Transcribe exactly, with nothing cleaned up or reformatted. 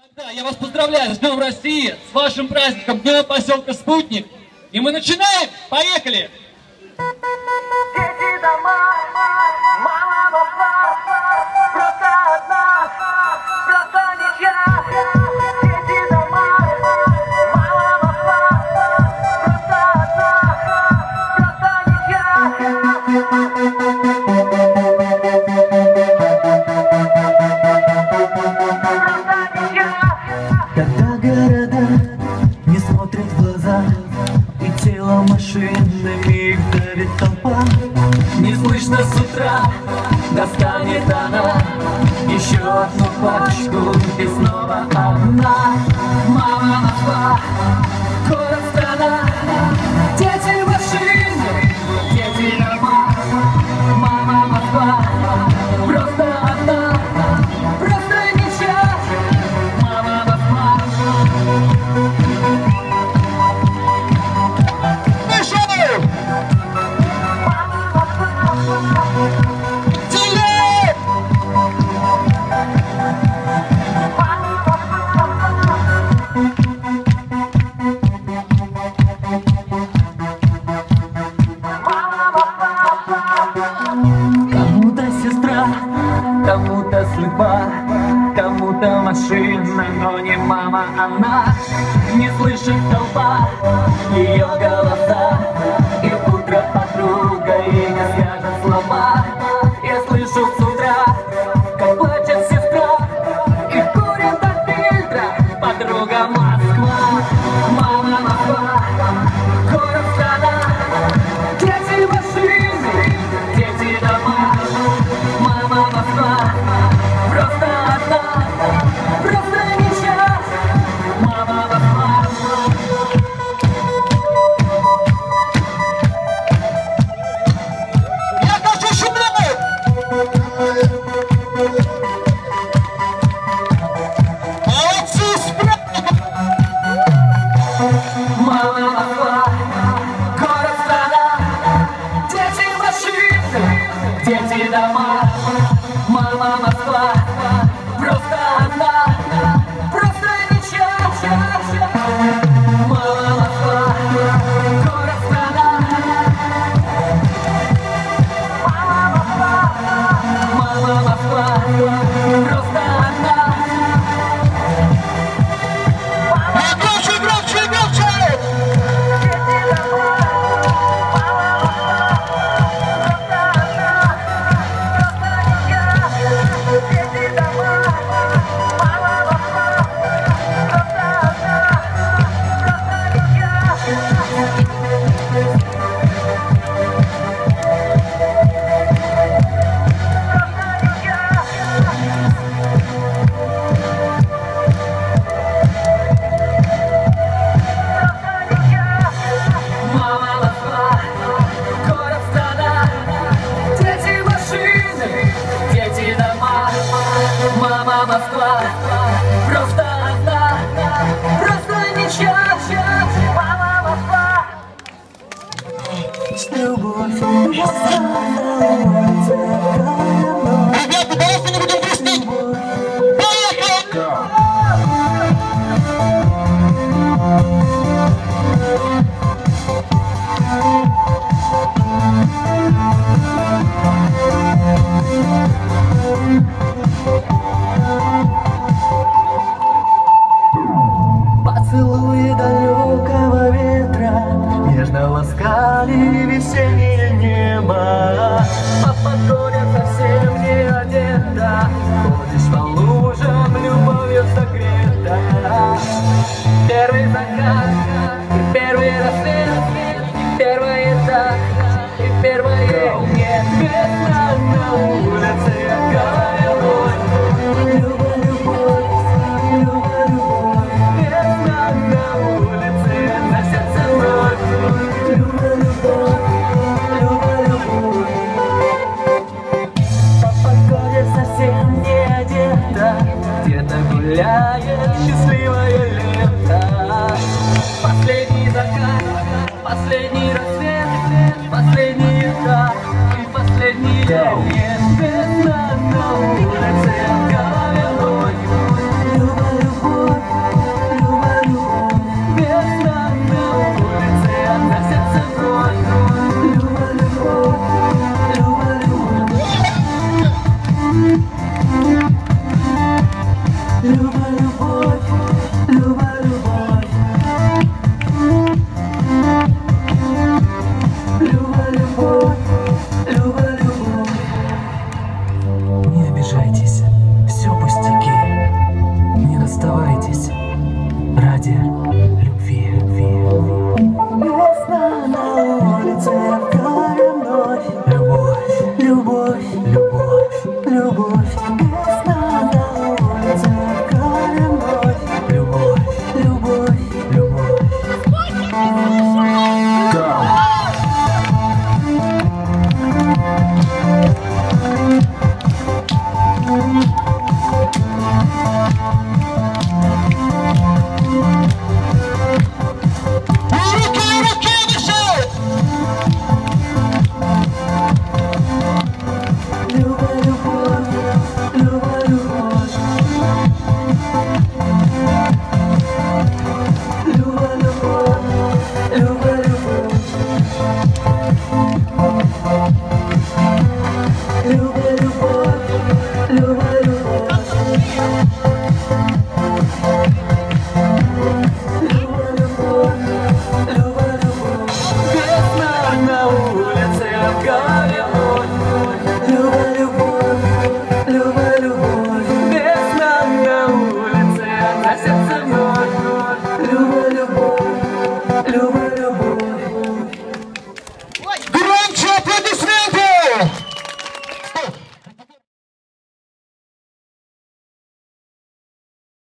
Да, я вас поздравляю с Днем России, с вашим праздником, Днем поселка Спутник. И мы начинаем! Поехали! Дети дома, мама пошла, просто одна, просто ничья. Дети дома, мама пошла, просто одна, просто ничья. Когда города не смотрят в глаза, и тело машинами их давит толпа, не слышно с утра, достанет она еще одну пачку, и снова одна. Мама нашла, город, страна, дети машины, дети дома. Мама Москва, просто одна, просто ничья. Мама Москва. Кому-то сестра, кому-то судьба, кому-то машина, но не мама она. Не слышит толпа ее голоса, и утро подруга ей не скажет слова. Я слышу с утра, как плачет сестра, и курит от фильтра подруга Москва. Мама Москва, город, страна, дети машины, дети дома. Мама Москва, просто одна, просто ничья. Мама Москва. Я хочу шумлять! Молодцы, справа! Мама Москва, город, страна, дети машины, дети дома. Мама Москва, просто одна, просто ничья. Мама Москва, город, страна. Мама Москва, просто одна. Громче, громче, громче! Мама Москва, город, страна, дети машины, дети дома. Мама Москва, просто одна, просто ничья. Мама Москва. С любовью Ребята, давайте не будем грустить! Поехали! Поцелуи далекого ветра нежно ласкали весеннее небо. По погоде совсем не одета, ходишь по лужам, любовью согрета. Первый закат, и первый рассвет, и первый этап, и первое нет. Весна на улице, яркая любовь, любовь, любовь, любовь, любовь. Весна на улице, на сердце вновь, любовь, любовь, любовь, любовь. По погоде совсем не одета, где-то гуляет счастливое лето. Последний закат, последний рассвет, последний этап и последний нет. Весна на улице, яркая любовь, любовь, любовь. в горе вновь. Любовь, любовь, любовь, любовь. Весна на улице в горе вновь. Любовь, любовь, любовь. Весна на улице в горе.